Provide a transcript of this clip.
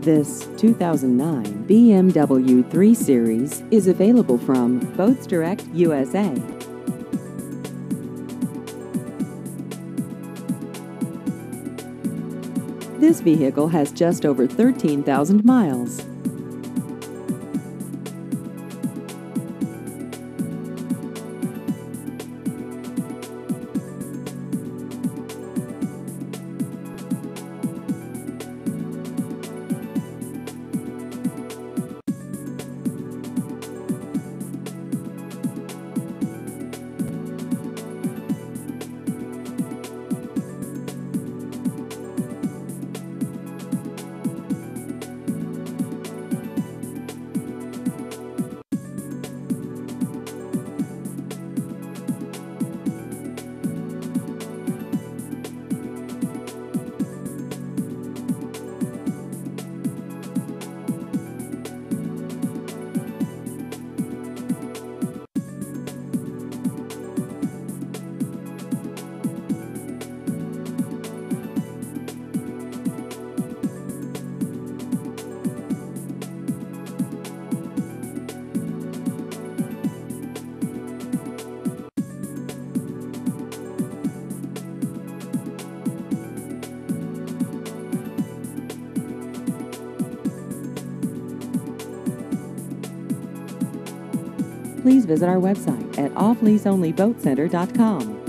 This 2009 BMW 3 Series is available from Boats Direct USA. This vehicle has just over 13,000 miles. Please visit our website at offleaseonlyboatcenter.com.